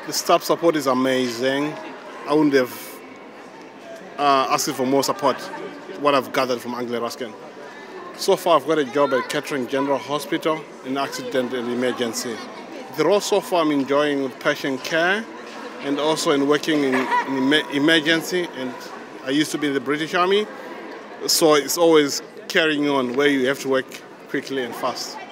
The staff support is amazing. I wouldn't have asked for more support, what I've gathered from Anglia Ruskin. So far, I've got a job at Kettering General Hospital in accident and emergency. The role so far I'm enjoying with patient care and also in working in emergency. And I used to be in the British Army, so it's always carrying on where you have to work quickly and fast.